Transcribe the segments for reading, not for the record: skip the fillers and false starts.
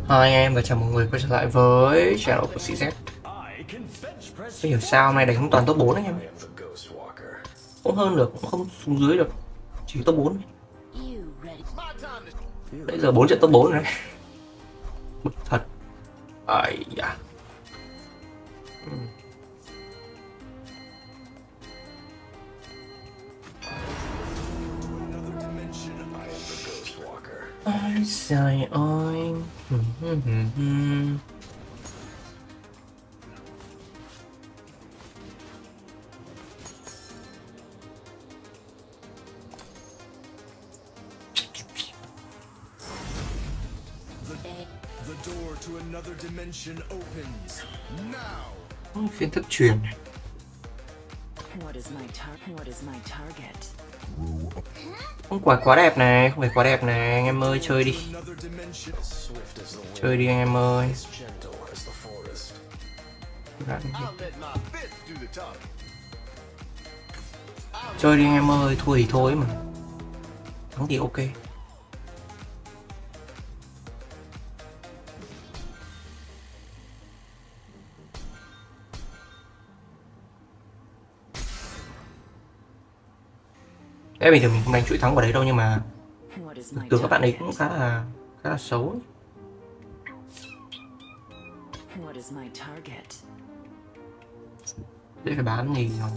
Hai anh em và chào mọi người quay trở lại với channel của CZ. Không hiểu sao hôm nay đánh toàn top 4 anh em. Cũng hơn được, cũng không xuống dưới được. Chỉ top 4. Bây giờ 4 trận top 4 rồi đấy. Bực thật. Ai da. Ai trời ơi. The door to another dimension opens now. Phiên thức truyền này. What is my target? Không phải quá đẹp này, không phải quá đẹp này, anh em ơi chơi đi. Chơi đi anh em ơi. Chơi đi anh em ơi, thua thì thôi mà. Thắng thì ok. Đấy, bình thường mình không đánh chuỗi thắng vào đấy đâu, nhưng mà tưởng các bạn ấy cũng khá là xấu ấy. Dễ phải bán gì rồi.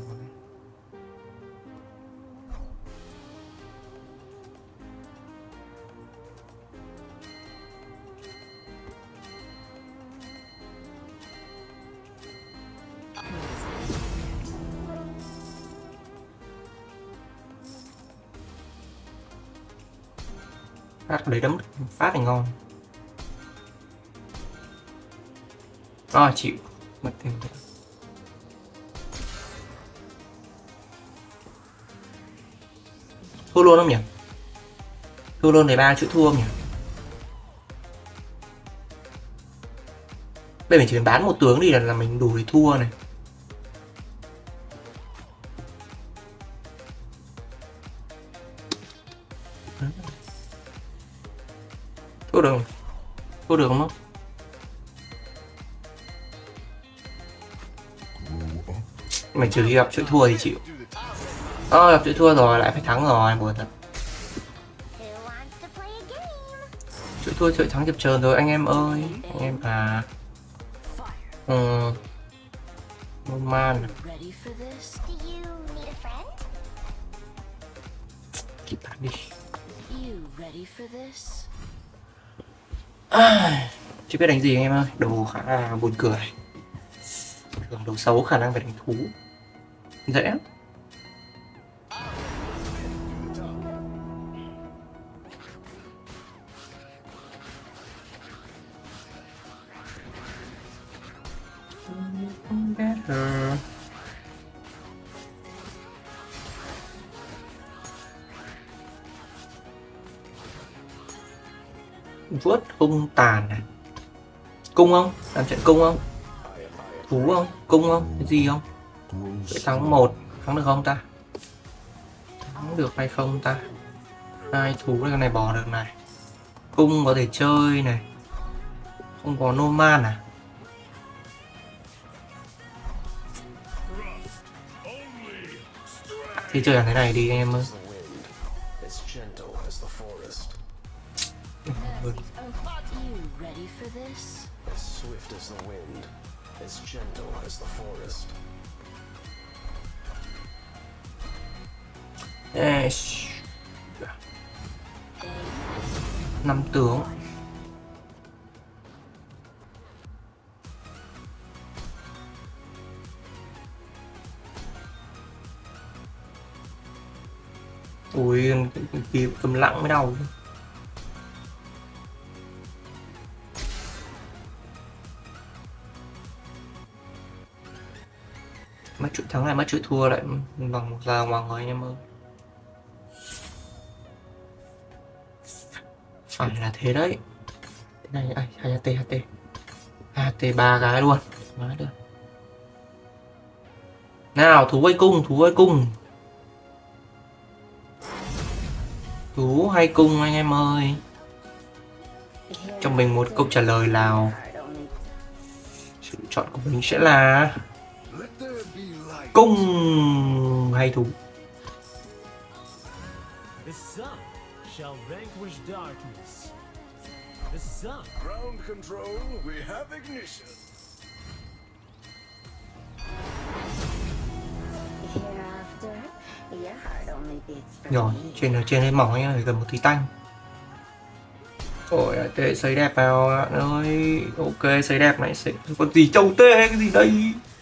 Phát đấy đấm phát thì ngon. Chịu mất thêm. Thua luôn không nhỉ? Thua luôn để 3 chữ thua không nhỉ? Bây giờ mình chỉ cần bán một tướng đi là mình đủ để thua này. Thua được không? Thua được không? Mình trừ khi gặp chuỗi thua thì chịu. Gặp chuỗi thua rồi lại phải thắng rồi, buồn thật. Chuỗi thua chuỗi thắng chập chờn rồi anh em ơi. Anh em à. Man. Kịp bán đi. Chưa biết đánh gì anh em ơi, đồ khá là buồn cười. Thường đồ xấu khả năng phải đánh thú. Dễ. Better. Vuốt hung tàn này. Cung không? Làm trận cung không? Thú không? Cung không? Cái gì không? Thắng 1. Thắng được không ta? Thắng được hay không ta? 2 thú này, con này bỏ được này. Cung có thể chơi này. Không có Noman à? Thì chơi ở thế này đi anh em ơi. Swift as the wind, as gentle as the forest. 5 tướng. Ui, cái cầm lặng mới đau. Mất chuỗi thắng này, mất chuỗi thua lại bằng một giờ hoàng rồi anh em ơi. Phải là thế đấy. Thế này HT 3 cái luôn. Nói được. Nào, thú hay cung, thú hay cung. Thú hay cung anh em ơi. cho mình một câu trả lời nào. Sự lựa chọn của mình sẽ là cung hay thú. The sun shall vanquish darkness. The sun. Ground control, we have ignition. Hereafter, your heart only beats for Rồi, me. trên hơi mỏng anh phải cần một tí tanh. Ôi, tệ xây đẹp vào bạn ơi. Ok, xây đẹp này, xây còn gì trâu tê cái gì đây.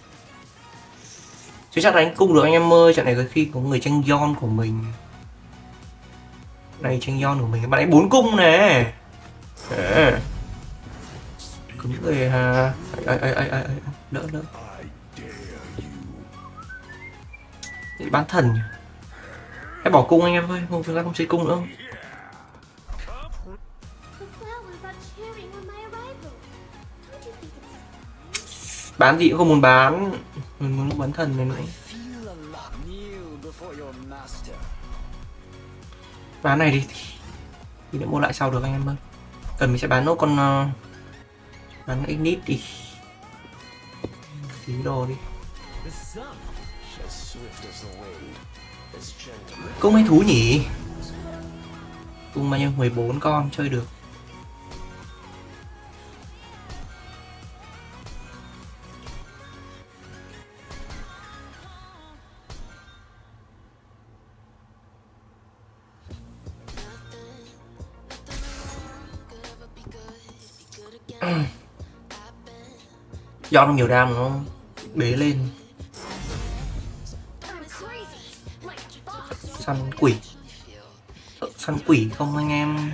Chứ chắc đánh cung được anh em ơi, trận này có khi có người tranh Yon của mình. Này tranh Yon của mình, bạn ấy 4 cung nè. Cứng người hà. Đỡ. Để bán thần nhỉ? Hãy bỏ cung anh em ơi, chúng ta không chơi cung nữa. The flowers are cheering on my arrival. Don't you think it's Bán gì cũng không muốn bán. Mình muốn bán thần này nữa. Feel a lot kneel before your master. Bán này đi thì để mua lại sau được anh em ơi. Cần mình sẽ bán nốt con bán ignite đi. Tí đồ đi. The sun. As swift as the wind, as gentle. Cung hay thú nhỉ? Cung bao nhiêu? 14 con chơi được. Do nó nhiều đam nó bế lên. I'm crazy, like boss. Săn quỷ. Săn quỷ không anh em?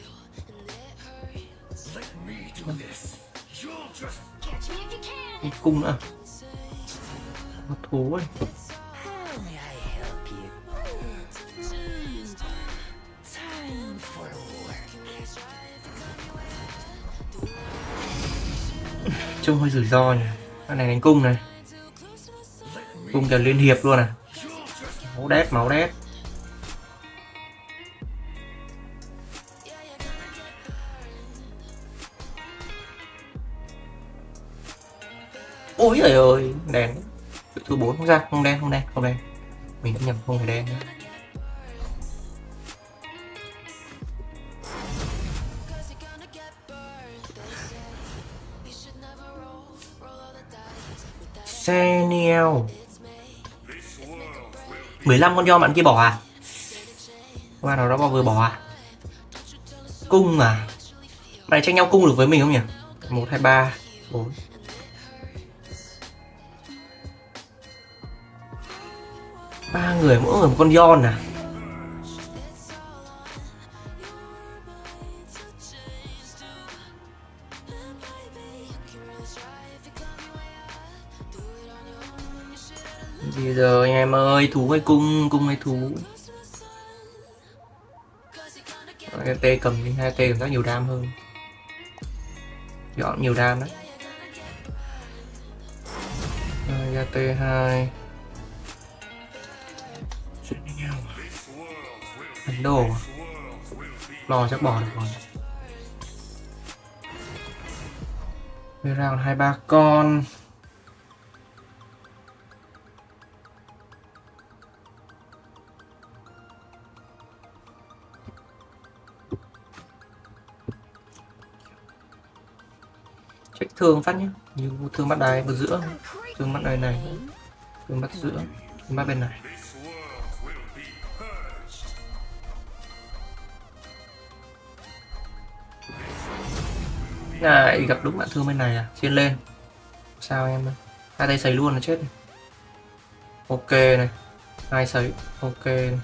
Catch me if you can. Đi cung nữa. Một thú ấy. How may I help you? Time for work. Trông hơi rủi ro nhỉ. Cái này đánh cung này. Cung kèo liên hiệp luôn à. Máu đét. Ôi trời ơi, đèn. Thứ 4 không ra, không đen. Mình đã nhầm không phải đen nữa. Seniel 15 con do bạn kia bỏ à? Qua nào đó bao vừa bỏ à? Cung à? Bạn này tranh nhau cung được với mình không nhỉ? 1, 2, 3, 4. Ba người mỗi người một con Yon à? Bây giờ anh em ơi, thú hay cung hay thú? Cái tê cầm đi, 2 tê cảm giác nhiều đam hơn. Dọn nhiều đam đấy. Ra T2. Ấn Độ. Lò chắc bỏ được rồi. Bây giờ còn 2-3 con. Check thương phát nhé. Như thương bắt đáy vào giữa. Thương bắt đáy này. Thương bắt giữa. Thương bắt bên này. Này, gặp đúng bạn thương bên này à? Chiên lên. Sao em ơi? 2 tay sấy luôn là chết này. Ok này. 2 sấy. Ok này.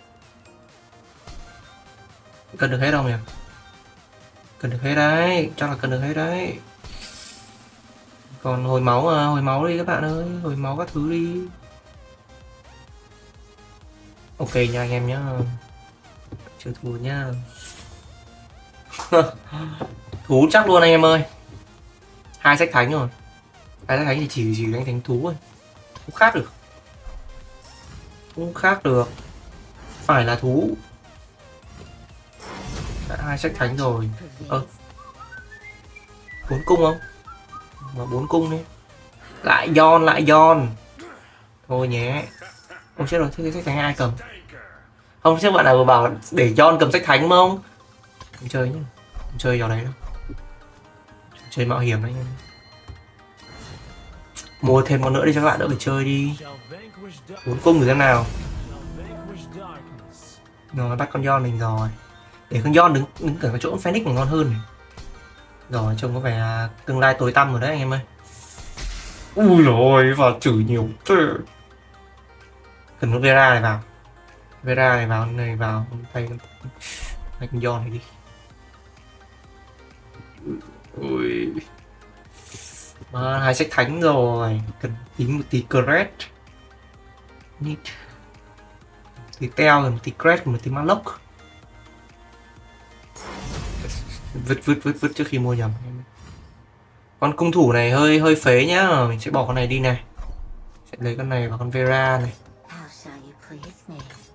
Cần được hết không nhỉ? Cần được hết đấy. Chắc là cần được hết đấy. Còn hồi máu à, hồi máu đi các bạn ơi. Hồi máu các thứ đi. Ok nha anh em nhá. Chưa thua nhá. Thú chắc luôn anh em ơi. 2 sách thánh rồi. 2 sách thánh thì chỉ đánh thánh thú thôi. Không khác được. Không khác được. Phải là thú. Đã 2 sách thánh rồi. 4 cung không? Mà 4 cung đi. Lại giòn. Thôi nhé. Ôi chết rồi, thế sách thánh ai cầm? Không, chắc bạn nào vừa bảo để John cầm sách thánh không? Không chơi nhá. Không chơi trò đấy đâu. Chơi mạo hiểm đấy. Mua thêm con nữa đi cho các bạn đỡ phải chơi đi. Shall vanquish dark 4 cung thử xem nào. shall vanquish darkness. Rồi bắt con John mình rồi. Để con John đứng ở cái chỗ Phoenix còn ngon hơn này. Rồi trông có vẻ là tương lai tối tăm rồi đấy anh em ơi. Ui rồi vào chửi nhiều thế. Cần con Vera này vào. Vera này vào tay con John này đi. Ui. Mà 2 sách thánh rồi, cần tính một tí Cret. Nít. Tí Teo rồi một tí Cret một tí Malok. Vứt trước khi mua nhầm. Con cung thủ này hơi phế nhá, mình sẽ bỏ con này đi này. Sẽ lấy con này và con Vera này. How shall you please me?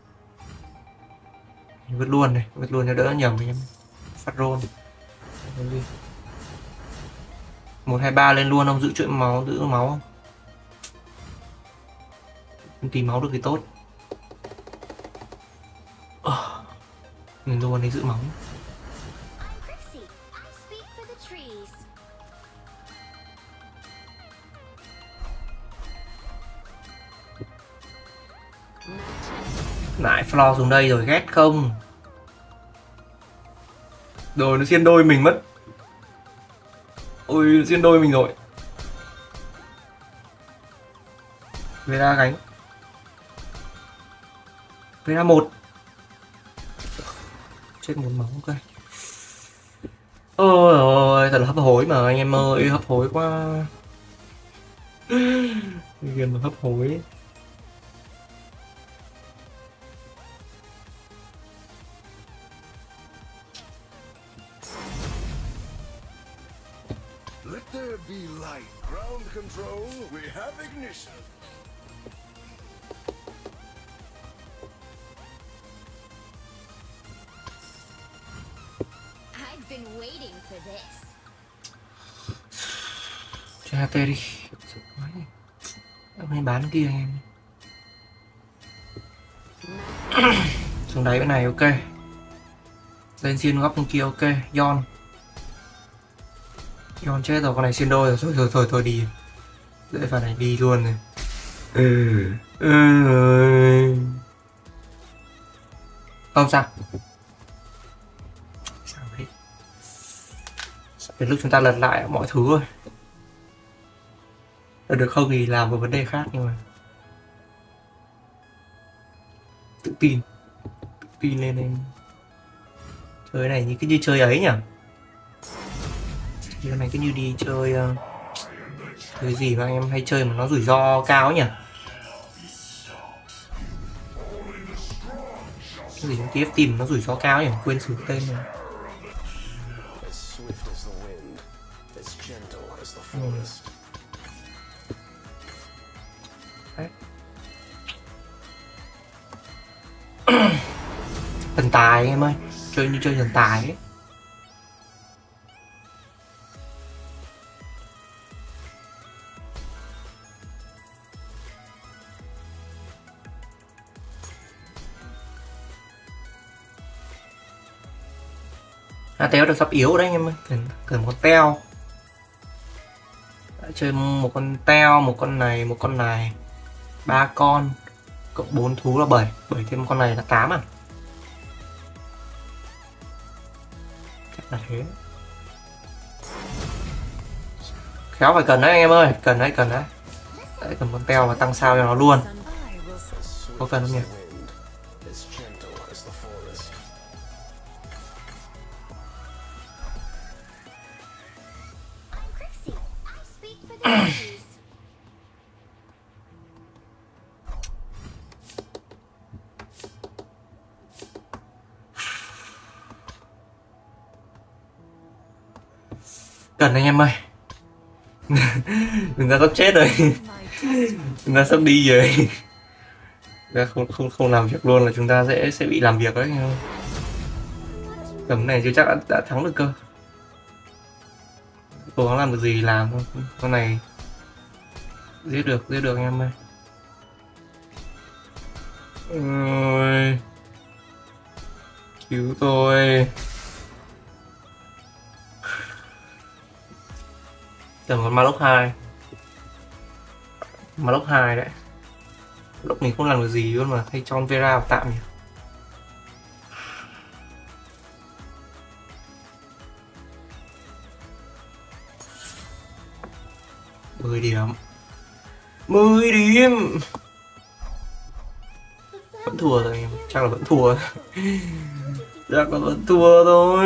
Mình vứt luôn này, vứt luôn cho đỡ nhầm anh em. Phát roll. 1 2 3 lên luôn không, giữ chuyện máu, giữ máu không? Không tìm máu được thì tốt. Mình luôn đấy giữ máu. I'm Crixie. I speak for the trees. Lại Flo xuống đây rồi ghét không? Rồi nó xiên đôi mình mất. Ôi nó xiên đôi mình rồi. Vera gánh. Vera 1. Chết 1 máu ok. Ôi ôi, thật là hấp hối mà anh em ơi, hấp hối quá. Game mà hấp hối. Let there be light. Ground control, we have ignition. I've been waiting for this. Cho HT đi. Ông nên bán kia anh em. Xuống đáy bên này ok. Lên xiên góc bên kia ok. John chết rồi, con này xiên đôi rồi. Thôi đi. Dễ phần này đi luôn này. Không sao. Sao đấy. Đến lúc chúng ta lật lại mọi thứ rồi. Được không thì làm một vấn đề khác, nhưng mà tự tin lên em. Chơi này như cái như chơi ấy nhỉ. Cái này cứ như đi chơi cái gì mà anh em hay chơi mà nó rủi ro cao ấy nhỉ. Cái gì trong TF Team nó rủi ro cao nhỉ, quên sử tên rồi. As swift as the wind, as gentle as the forest. Thần tài em ơi, chơi như chơi thần tài ấy. Téo được sắp yếu đấy anh em ơi, cần một teo. Đã chơi một con teo, một con này 3 con cộng 4 thú là 7 thêm con này là 8 à. Chắc là thế. Khéo phải cần đấy anh em ơi, cần đấy. Đấy, cần con teo và tăng sao cho nó luôn. Có cần không nhỉ? As gentle as the forest. I'm Crixie. I speak for the trees. Cần anh em ơi. Chúng ta sắp chết rồi. Chúng ta sắp đi rồi. Chúng ta không làm việc luôn là chúng ta sẽ bị làm việc đấy. Tầm này chưa chắc đã thắng được cơ. cố gắng làm được gì làm thôi. Con này giết được anh em ơi. Ôi, cứu tôi. Tưởng còn Malok 2. Malok 2 đấy. Lúc mình không làm được gì luôn mà, hay cho con Vera vào tạm nhỉ. Mười điểm. 10 điểm. Vẫn thua rồi em, chắc là vẫn thua. Chắc là vẫn thua thôi.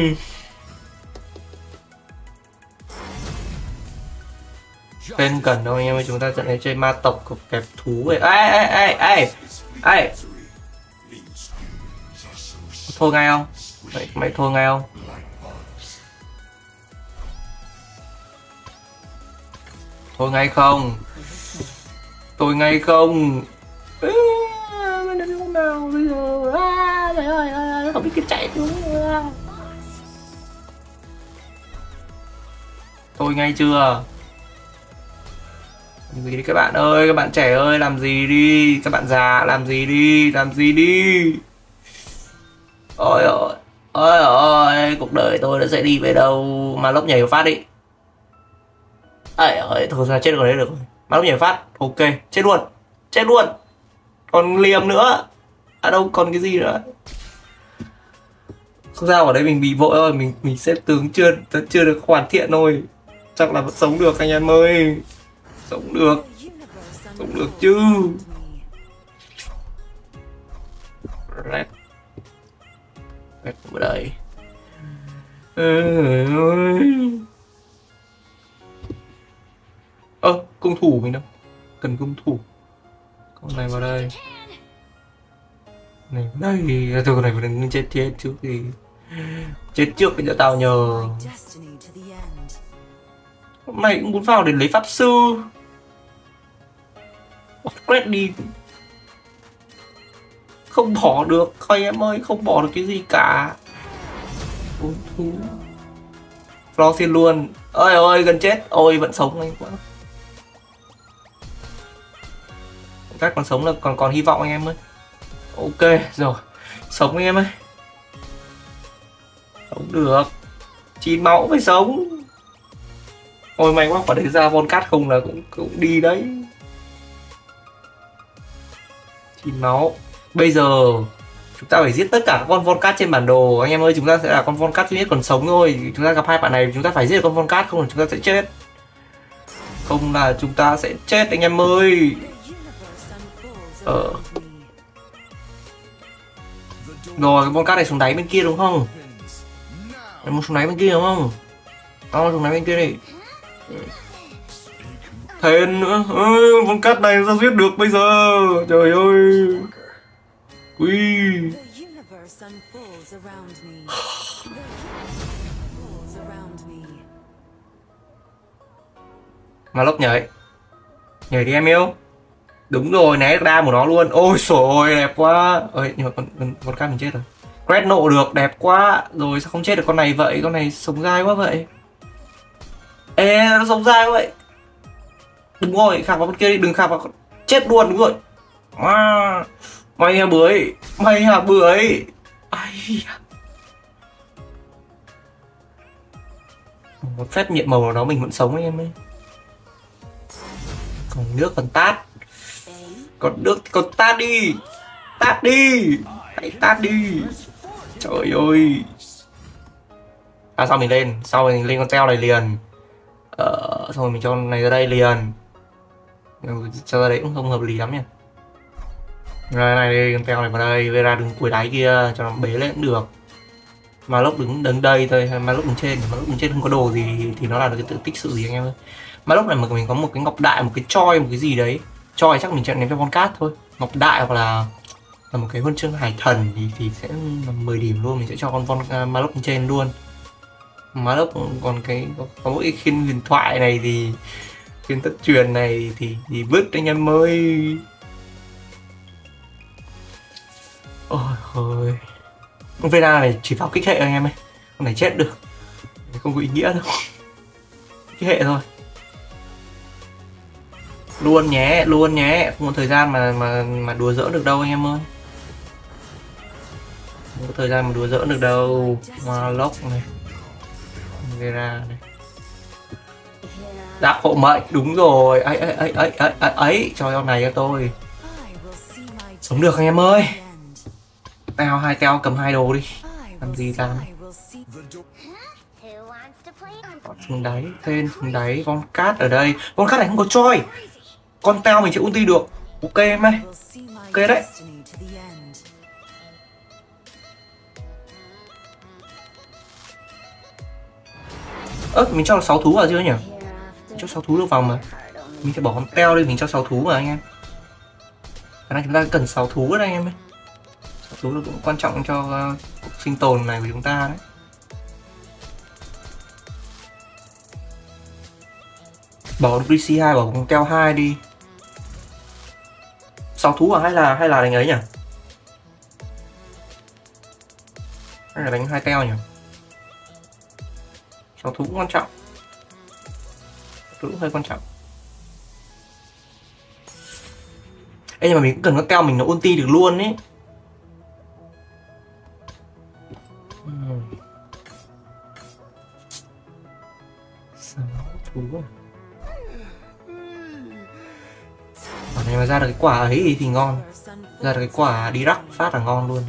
Bên cần đâu anh em ơi, chúng ta trận này chơi ma tộc của kẹp thú ấy. Ai. Thôi ngay không? Mày thôi ngay không? Thôi ngay không? Tôi ngay không? Mình đã biết lúc nào bây giờ? Trời ơi, không biết cái chạy đúng. Tôi ngay chưa? Làm gì đi các bạn ơi, các bạn trẻ ơi, làm gì đi, các bạn già làm gì đi. Ôi, cuộc đời tôi nó sẽ đi về đâu. Mà lốc nhảy một phát đi. Ơi, thôi ra chết rồi đấy được rồi. Mà lốc nhảy một phát, ok, chết luôn. Còn liềm nữa. À đâu còn cái gì nữa. Không sao, ở đây mình bị vội thôi, mình xếp tướng chưa được hoàn thiện thôi. Chắc là vẫn sống được anh em ơi. Sống được chứ. Red ở đây. Cung thủ mình đâu. Cần cung thủ. Con này vào đây. Này thôi, con này phải đừng chết trước thì chết trước thì cho tao nhờ. Hôm nay cũng muốn vào để lấy pháp sư. Upgrade đi. Không bỏ được, anh em ơi, không bỏ được cái gì cả. Ôi thú. Lo xin luôn. Ôi gần chết. Ôi vẫn sống anh quá. Cách còn sống là còn hy vọng anh em ơi. Ok rồi. Sống anh em ơi. Sống được. 9 máu phải sống. Ôi may quá, quả đấy ra Volcat không là cũng đi đấy. 9 máu. Bây giờ chúng ta phải giết tất cả các con Volcat trên bản đồ. Anh em ơi, chúng ta sẽ là con Volcat duy nhất còn sống thôi. Chúng ta gặp hai bạn này, chúng ta phải giết được con Volcat, không là chúng ta sẽ chết. Không là chúng ta sẽ chết anh em ơi. Rồi, cái Volcat này xuống đáy bên kia đúng không? Em muốn xuống đáy bên kia đúng không? Xuống đáy bên kia đi. Thêm nữa. Con cát này sao giết được bây giờ? Trời ơi. Ui. Mà lốc nhảy đi em yêu. Đúng rồi, né ra của nó luôn. Ôi trời ơi, đẹp quá. Ơi, nhưng mà con cát mình chết rồi. Red nộ được, đẹp quá. Rồi sao không chết được con này vậy? Con này sống dai quá vậy. Ê, nó sống dai quá vậy. Đúng rồi, khạc vào bên kia đi, đừng khạc vào. Chết luôn, đúng rồi. Mày hả bưởi. Ai. Một phép nhiệm màu nào đó mình vẫn sống anh em ơi. Còn nước còn tát. Còn nước thì còn tát đi. Hãy tát đi. Trời ơi. Sau mình lên con teo này liền. Xong rồi mình cho con này ra đây liền. Cho ra đấy cũng không hợp lý lắm nha. Rồi này đi, con teo này vào đây, Vera đứng cuối đáy kia cho nó bế lên cũng được. Mà lúc đứng đây thôi, mà lúc đứng trên không có đồ gì thì nó là cái tự tích sự gì anh em ơi. Mà lúc này mà mình có một cái ngọc đại, một cái choi, một cái gì đấy. Choi chắc mình chọn ném cho con cát thôi. Ngọc đại hoặc là một cái huân chương hải thần thì sẽ là 10 điểm luôn, mình sẽ cho con Malok trên luôn. Malok còn có mỗi cái khiên huyền thoại này thì khiên tất truyền này thì vứt anh em ơi. Ôi con Vera này chỉ vào kích hệ anh em ơi, con này chết được, không có ý nghĩa đâu. cái hệ thôi. Luôn nhé, không có thời gian mà đùa giỡn được đâu anh em ơi. Không có thời gian mà đùa giỡn được đâu. Warlock này, Vera này, Giáp hộ mệnh, đúng rồi. Ấy cho con này cho tôi. Sống được anh em ơi. Tao 2 teo cầm 2 đồ đi. Làm gì làm. Who wants to play? Xuống đáy, thêm xuống đáy. Con cát ở đây. Con cát này không có choi. Con teo mình sẽ ulti được. Ok em ơi. Ok đấy. Mình cho 6 thú vào chưa nhỉ? Cho 6 thú được vào mà. Mình sẽ bỏ con teo đi, mình cho 6 thú vào anh em. Khả năng chúng ta cần 6 thú ở đây anh em ơi. 6 thú là cũng quan trọng cho cuộc sinh tồn này của chúng ta đấy. Bỏ Greasy 2, bỏ con teo 2 đi. 6 thú à, hay là đánh ấy nhỉ? Hay là đánh 2 teo nhỉ? 6 thú cũng quan trọng. Cũng hơi quan trọng. Ê, nhưng mà mình cũng cần có keo mình nó ulti được luôn ấy. Sáu thú à? Quả này mà ra được cái quả ấy thì ngon. Ra được cái quả đi rắc phát là ngon luôn.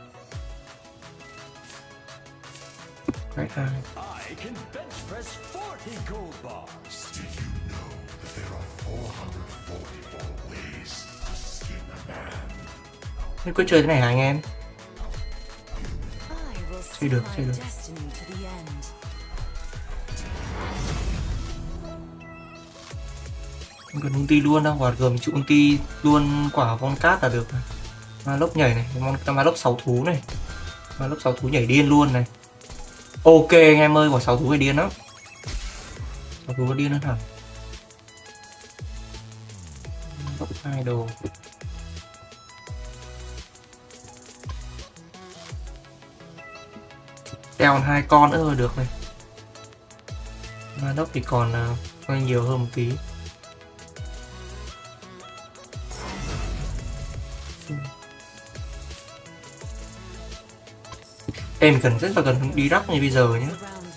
Cái hai. I can bench press 40 gold bars. Do you know that there are 444 ways to skin a man? Thế cứ chơi thế này hả anh em? Chơi được. Không cần ulti luôn đâu, quả gồm chịu ulti luôn quả con cát là được. Ma lốc nhảy này, ma lốc 6 thú này. Ma lốc 6 thú nhảy điên luôn này. Ok anh em ơi, quả 6 thú này điên lắm. 6 thú nó điên hơn hẳn. Lốc 2 đồ. Đeo 2 con nữa được này. Ma lốc thì còn nhiều hơn một tí. Em cần rất là cần đi rắc như bây giờ nhé.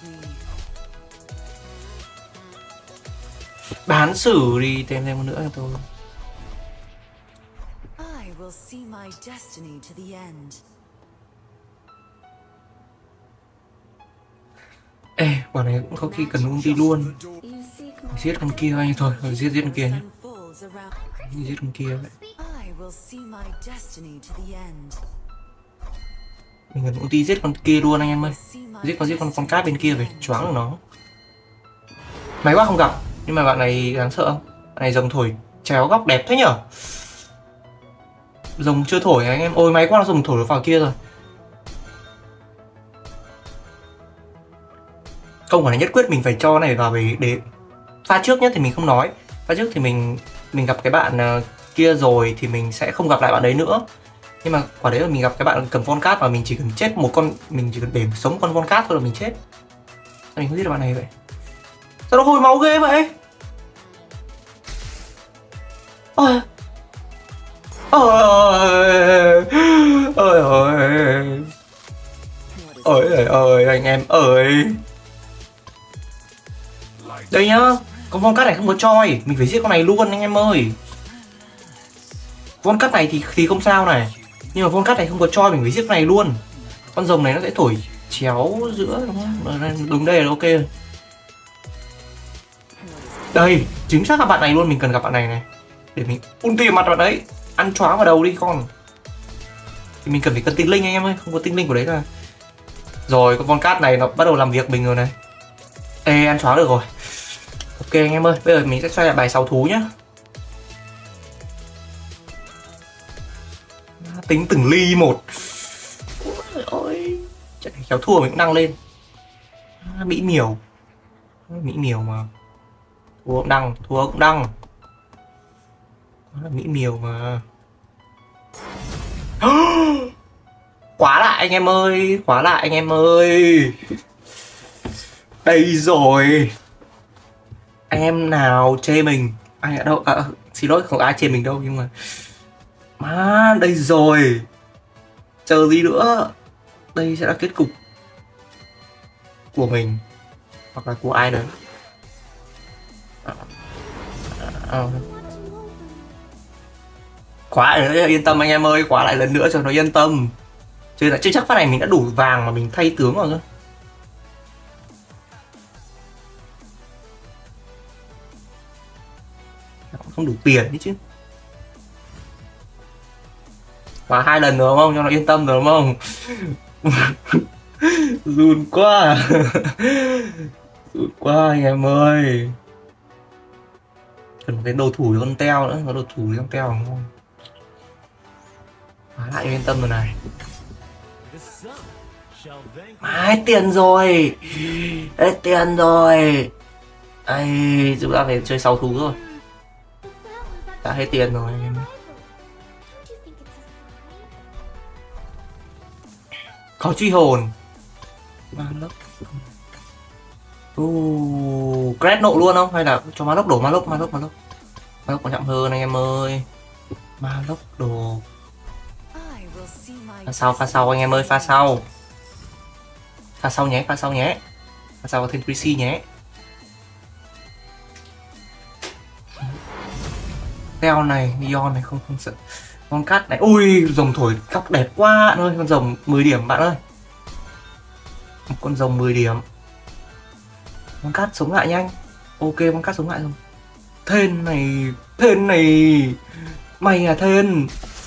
Bán xử đi, thêm một nữa cho tôi. Ê, quả này cũng có khi cần ulti luôn. Giết con kia anh thôi, giết con kia nhé. Giết con kia vậy. Mình cần ulti giết con kia luôn anh em ơi. Giết con cát bên kia phải choáng được nó. May quá không gặp. Nhưng mà bạn này đáng sợ không? Bạn này rồng thổi chéo góc đẹp thế nhở? Rồng chưa thổi anh em. Ôi may quá, nó rồng thổi được vào kia rồi. Không, quả này nhất quyết mình phải cho này vào để pha trước nhất thì mình không nói. Pha trước thì mình gặp cái bạn kia rồi thì mình sẽ không gặp lại bạn đấy nữa. Nhưng mà quả đấy là mình gặp cái bạn cầm con cát và mình chỉ cần chết một con, mình chỉ cần để sống con cát thôi là mình chết. Sao mình không giết được bạn này vậy? Sao nó hồi máu ghê vậy? Ôi ôi anh em ơi. Đây nhá, con cát này không có choi, mình phải giết con này luôn anh em ơi. Con cát này thì không sao này, nhưng mà con cát này không có choi, mình phải giết con này luôn. Con rồng này nó sẽ thổi chéo giữa đúng không? Đúng đây là ok. Đây, chính xác là bạn này luôn, mình cần gặp bạn này này để mình ulti mặt bạn đấy, ăn choáng vào đầu đi con. Thì mình cần phải cân tinh linh anh em ơi, không có tinh linh của đấy là. Rồi con cát này nó bắt đầu làm việc mình rồi này. Ê, ăn choáng được rồi. Ok anh em ơi, bây giờ mình sẽ xoay lại bài 6 thú nhá. Tính từng ly một. Ôi, trận này kéo thua mình cũng đăng lên. Mỹ miều mà. Thua cũng đăng. Đó là Mỹ miều mà. Khóa lại anh em ơi. Đây rồi. anh em nào chê mình, anh ở đâu, xin lỗi không ai chê mình đâu, nhưng mà má đây rồi, chờ gì nữa, đây sẽ là kết cục của mình hoặc là của ai đấy. Khóa lại nữa, yên tâm anh em ơi, khóa lại lần nữa cho nó yên tâm. Chứ là chưa chắc phát này mình đã đủ vàng mà mình thay tướng rồi cơ. Không đủ tiền đấy chứ. Khóa 2 lần rồi đúng không, cho nó yên tâm rồi đúng không? Run quá. Run quá anh em ơi. Cần cái đồ thủ con teo nữa, có đồ thủ con teo đúng không? Khóa lại yên tâm rồi này. Hết tiền rồi. Hết tiền rồi. Ây, chúng ta phải chơi 6 thú rồi. Đã hết tiền rồi anh em. Có truy hồn. Ma lốc. Cret nộ luôn không? Hay là cho ma lốc đổ ma lốc. Ma lốc quan trọng hơn anh em ơi. Ma lốc đồ. Pha sau anh em ơi, pha sau. Pha sau nhé. Pha sau thêm Chrissy nhé. Teo này, Neon này không sợ. Con cát này, ui rồng thổi cóc đẹp quá bạn ơi, con rồng 10 điểm bạn ơi. Một con rồng 10 điểm. Con cát sống lại nhanh. Ok, con cát sống lại rồi. Thên này. Mày à Thên.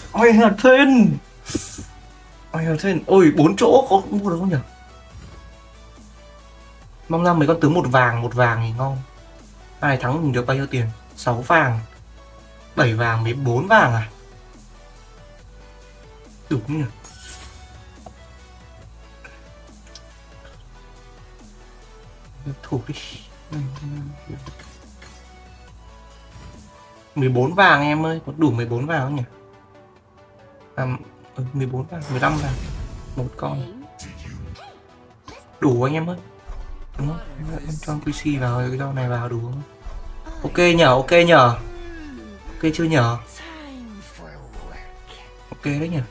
Ôi 4 chỗ có mua được không nhỉ? Mong ra mấy con tướng một vàng thì ngon. Ai thắng mình được bao nhiêu tiền? 6 vàng, 7 vàng, 14 vàng à? Đủ nhỉ? Thủ đi. 14 vàng em ơi, có đủ 14 vàng không nhỉ? 14 vàng, 15 vàng. Một con. Đủ anh em ơi. Đúng không? Em cho QC vào cái rau này vào đủ không? Ok nhờ. Ok chưa nhờ? Ok đấy nhỉ?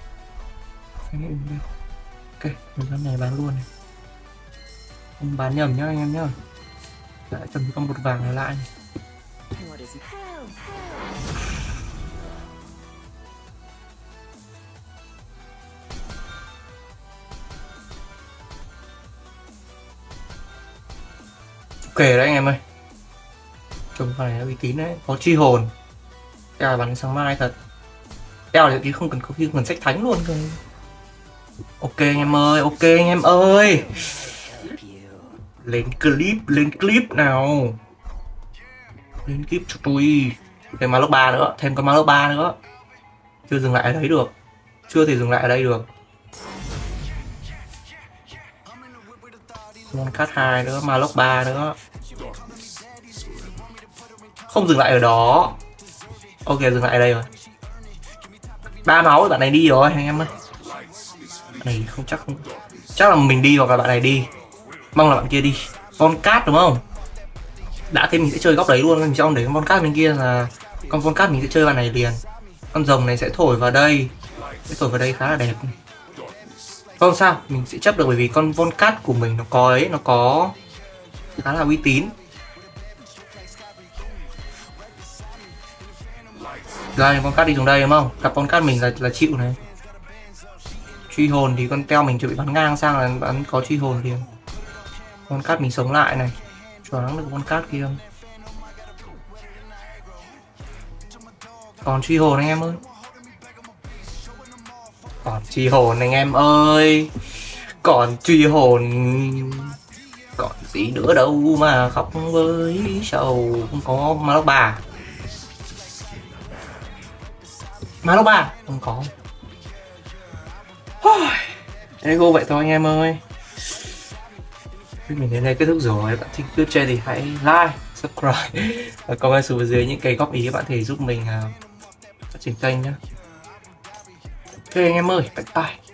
Ok, mình con này bán luôn này. Không bán nhầm nhá anh em nhá. Lại cho con một vàng này lại này. Ok đấy anh em ơi. Trông con này uy tín đấy, có truy hồn. Teo là bắn sáng mai thật. Teo thì không cần sách thánh luôn cơ. Ok anh em ơi, lên clip nào. Lên clip cho tôi. Thêm ma lốc 3 nữa, thêm con ma lốc 3 nữa. Chưa dừng lại ở đấy được. Chưa thể dừng lại ở đây được. Con cát 2 nữa, ma lốc 3 nữa. Không dừng lại ở đó. Ok, dừng lại ở đây rồi. 3 máu thì bạn này đi rồi anh em ơi. Bạn này không chắc là mình đi hoặc là bạn này đi. Mong là bạn kia đi. Con cát đúng không? Đã thế mình sẽ chơi góc đấy luôn. Mình sẽ để con cát bên kia là con cát mình sẽ chơi bạn này liền. Con rồng này sẽ thổi vào đây. Thổi vào đây khá là đẹp. Không sao, mình sẽ chấp được bởi vì con von cát của mình nó có khá là uy tín. Đây, con cát đi xuống đây đúng không? Gặp con cát mình là chịu này. Truy hồn thì con teo mình chuẩn bị bắn ngang sang là bắn có truy hồn liền. Con cát mình sống lại này. Choáng được con cát kia. Còn truy hồn anh em ơi. Còn truy hồn anh em ơi. Còn truy hồn. Còn gì nữa đâu mà khóc với sầu. Không có ma lốc 3. Ma lốc 3 không có. Ego vậy thôi anh em ơi. Mình đến đây kết thúc rồi. Bạn thích clip chơi thì hãy like, subscribe và comment xuống phía dưới những cái góp ý các bạn thể giúp mình phát triển kênh nhé. Ok anh em ơi, bye bye.